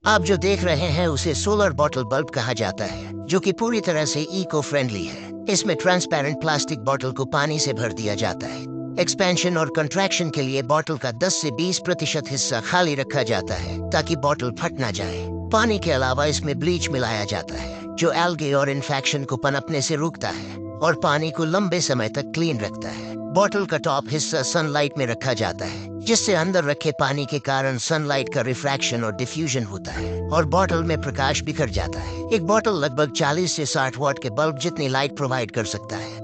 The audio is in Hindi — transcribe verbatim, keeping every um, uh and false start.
आप जो देख रहे हैं उसे सोलर बॉटल बल्ब कहा जाता है, जो कि पूरी तरह से इको फ्रेंडली है। इसमें ट्रांसपेरेंट प्लास्टिक बॉटल को पानी से भर दिया जाता है। एक्सपेंशन और कंट्रैक्शन के लिए बॉटल का दस से बीस प्रतिशत हिस्सा खाली रखा जाता है ताकि बॉटल फट ना जाए। पानी के अलावा इसमें ब्लीच मिलाया जाता है, जो एल्गे और इन्फेक्शन को पनपने से रोकता है और पानी को लंबे समय तक क्लीन रखता है। बॉटल का टॉप हिस्सा सनलाइट में रखा जाता है, जिससे अंदर रखे पानी के कारण सनलाइट का रिफ्रैक्शन और डिफ्यूजन होता है और बॉटल में प्रकाश बिखर जाता है। एक बॉटल लगभग चालीस से साठ वाट के बल्ब जितनी लाइट प्रोवाइड कर सकता है।